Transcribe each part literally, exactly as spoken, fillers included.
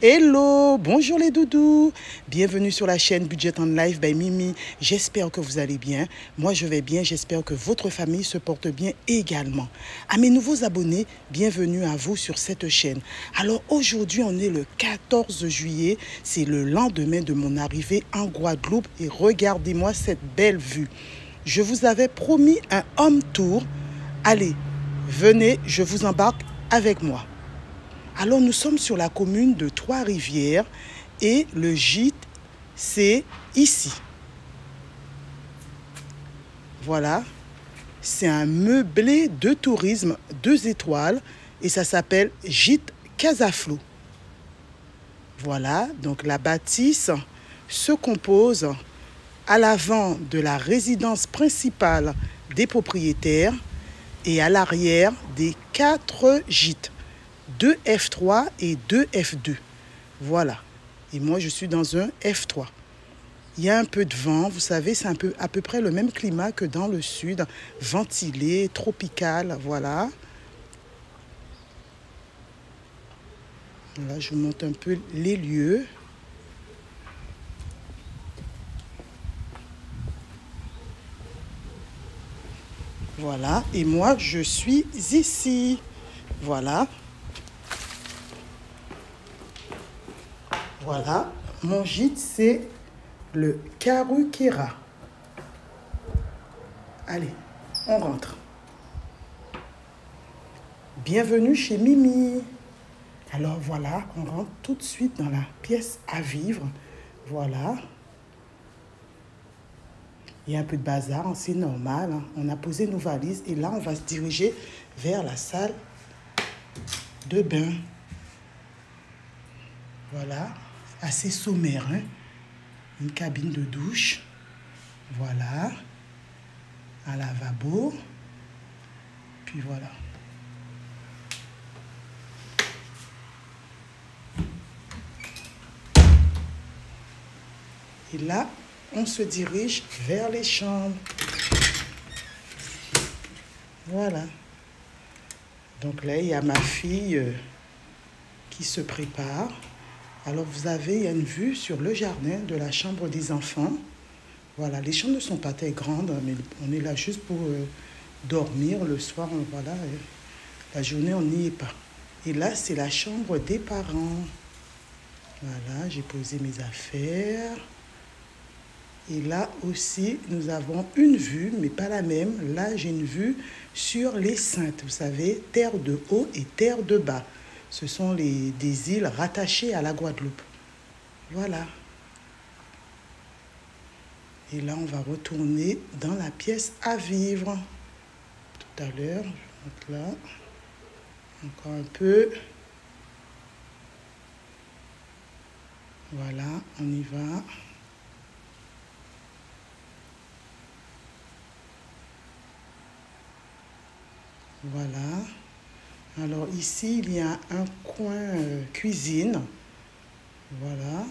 Hello, bonjour les doudous, bienvenue sur la chaîne Budget and Life by Mimi. J'espère que vous allez bien, moi je vais bien, j'espère que votre famille se porte bien également. À mes nouveaux abonnés, bienvenue à vous sur cette chaîne. Alors aujourd'hui on est le quatorze juillet, c'est le lendemain de mon arrivée en Guadeloupe et regardez-moi cette belle vue. Je vous avais promis un home tour, allez, venez, je vous embarque avec moi. Alors, nous sommes sur la commune de Trois-Rivières et le gîte, c'est ici. Voilà, c'est un meublé de tourisme deux étoiles et ça s'appelle Gîte Casaflot. Voilà, donc la bâtisse se compose à l'avant de la résidence principale des propriétaires et à l'arrière des quatre gîtes. deux F trois et deux F deux. Voilà. Et moi, je suis dans un F trois. Il y a un peu de vent. Vous savez, c'est un peu, à peu près le même climat que dans le sud. Ventilé, tropical. Voilà. Là, je vous montre un peu les lieux. Voilà. Et moi, je suis ici. Voilà. Voilà, mon gîte, c'est le Karukera. Allez, on rentre. Bienvenue chez Mimi. Alors voilà, on rentre tout de suite dans la pièce à vivre. Voilà. Il y a un peu de bazar, c'est normal. Hein. On a posé nos valises et là, on va se diriger vers la salle de bain. Voilà. Assez sommaire, hein? Une cabine de douche, voilà, un lavabo, puis voilà. Et là, on se dirige vers les chambres. Voilà. Donc là, il y a ma fille euh, qui se prépare. Alors, vous avez, il y a une vue sur le jardin de la chambre des enfants. Voilà, les chambres ne sont pas très grandes, mais on est là juste pour euh, dormir. Le soir, on, voilà, euh, la journée, on n'y est pas. Et là, c'est la chambre des parents. Voilà, j'ai posé mes affaires. Et là aussi, nous avons une vue, mais pas la même. Là, j'ai une vue sur les Saintes. Vous savez, terre de haut et terre de bas. Ce sont les, des îles rattachées à la Guadeloupe. Voilà. Et là, on va retourner dans la pièce à vivre. Tout à l'heure, je monte là. Encore un peu. Voilà, on y va. Voilà. Alors ici, il y a un coin euh, cuisine. Voilà.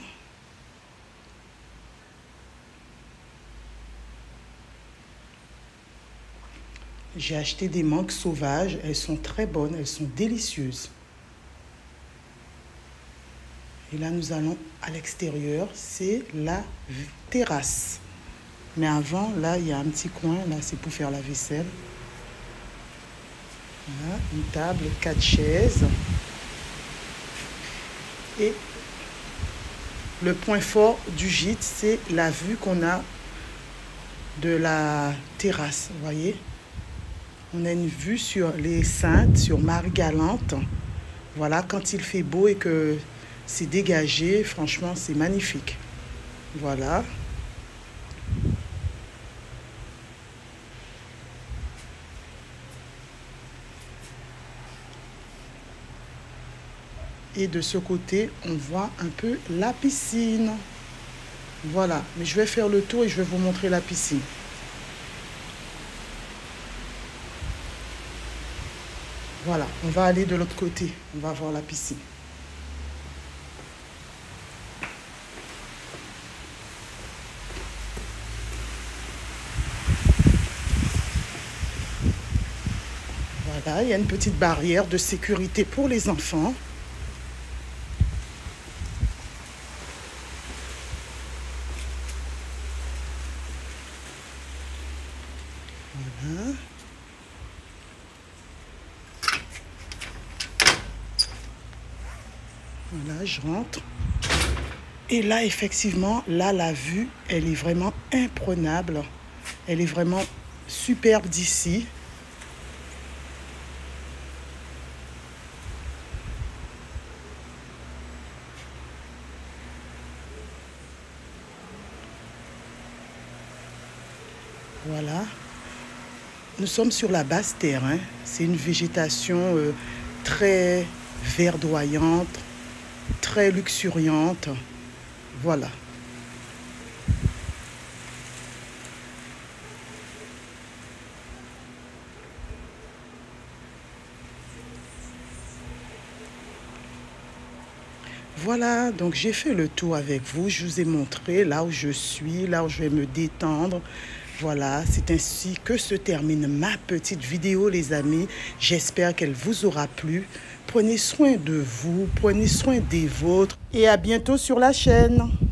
J'ai acheté des mangues sauvages. Elles sont très bonnes, elles sont délicieuses. Et là, nous allons à l'extérieur. C'est la terrasse. Mais avant, là, il y a un petit coin. Là, c'est pour faire la vaisselle. Voilà, une table, quatre chaises. Et le point fort du gîte, c'est la vue qu'on a de la terrasse. Vous voyez, on a une vue sur les Saintes, sur Marie-Galante. Voilà, quand il fait beau et que c'est dégagé, franchement, c'est magnifique. Voilà. Et de ce côté, on voit un peu la piscine. Voilà, mais je vais faire le tour et je vais vous montrer la piscine. Voilà, on va aller de l'autre côté. On va voir la piscine. Voilà, il y a une petite barrière de sécurité pour les enfants. Voilà, je rentre. Et là, effectivement, là, la vue, elle est vraiment imprenable. Elle est vraiment superbe d'ici. Voilà. Nous sommes sur la basse terre. Hein. C'est une végétation euh, très verdoyante, très luxuriante. Voilà. Voilà, donc j'ai fait le tour avec vous. Je vous ai montré là où je suis, là où je vais me détendre. Voilà, c'est ainsi que se termine ma petite vidéo, les amis. J'espère qu'elle vous aura plu. Prenez soin de vous, prenez soin des vôtres et à bientôt sur la chaîne.